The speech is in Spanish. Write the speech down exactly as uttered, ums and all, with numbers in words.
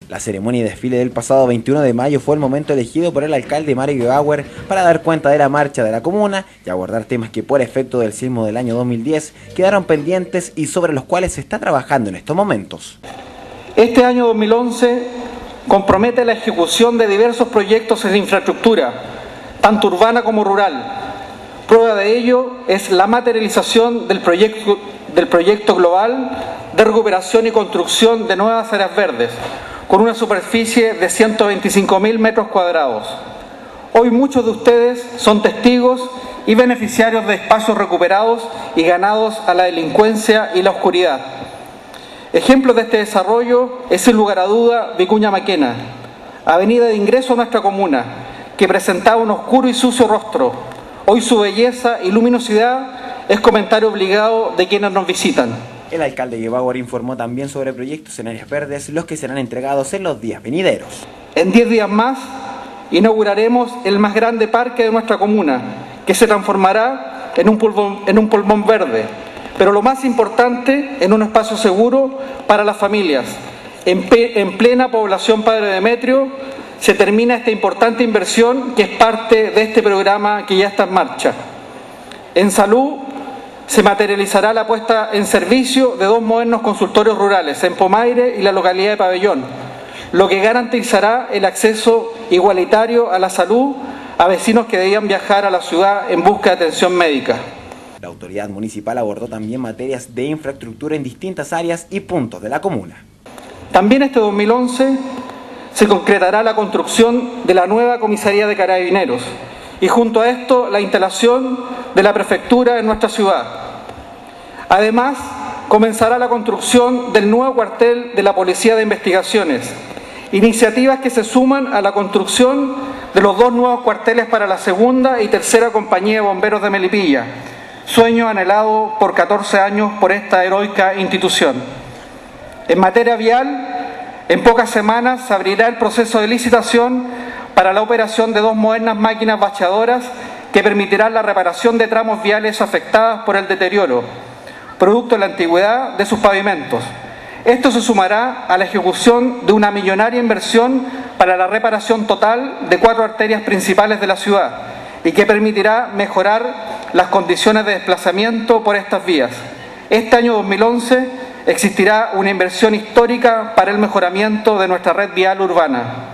La ceremonia y desfile del pasado veintiuno de mayo fue el momento elegido por el alcalde Mario Gebauer para dar cuenta de la marcha de la comuna y abordar temas que por efecto del sismo del año dos mil diez quedaron pendientes y sobre los cuales se está trabajando en estos momentos. Este año dos mil once compromete la ejecución de diversos proyectos en infraestructura, tanto urbana como rural. Prueba de ello es la materialización del proyecto, del proyecto global de recuperación y construcción de nuevas áreas verdes, con una superficie de ciento veinticinco mil metros cuadrados. Hoy muchos de ustedes son testigos y beneficiarios de espacios recuperados y ganados a la delincuencia y la oscuridad. Ejemplos de este desarrollo es, sin lugar a duda, Vicuña Maquena, avenida de ingreso a nuestra comuna, que presentaba un oscuro y sucio rostro. Hoy su belleza y luminosidad es comentario obligado de quienes nos visitan. El alcalde Gebauer informó también sobre proyectos en áreas verdes, los que serán entregados en los días venideros. En diez días más inauguraremos el más grande parque de nuestra comuna, que se transformará en un pulmón, en un pulmón verde, pero lo más importante, en un espacio seguro para las familias. En, en plena población Padre Demetrio se termina esta importante inversión que es parte de este programa que ya está en marcha. En salud se materializará la puesta en servicio de dos modernos consultorios rurales en Pomaire y la localidad de Pabellón, lo que garantizará el acceso igualitario a la salud a vecinos que debían viajar a la ciudad en busca de atención médica. La autoridad municipal abordó también materias de infraestructura en distintas áreas y puntos de la comuna. También este dos mil once se concretará la construcción de la nueva comisaría de Carabineros y junto a esto la instalación de la prefectura en nuestra ciudad. Además, comenzará la construcción del nuevo cuartel de la Policía de Investigaciones, iniciativas que se suman a la construcción de los dos nuevos cuarteles para la segunda y tercera compañía de bomberos de Melipilla, sueño anhelado por catorce años por esta heroica institución. En materia vial, en pocas semanas se abrirá el proceso de licitación para la operación de dos modernas máquinas bacheadoras que permitirán la reparación de tramos viales afectados por el deterioro, producto de la antigüedad de sus pavimentos. Esto se sumará a la ejecución de una millonaria inversión para la reparación total de cuatro arterias principales de la ciudad y que permitirá mejorar las condiciones de desplazamiento por estas vías. Este año dos mil once existirá una inversión histórica para el mejoramiento de nuestra red vial urbana.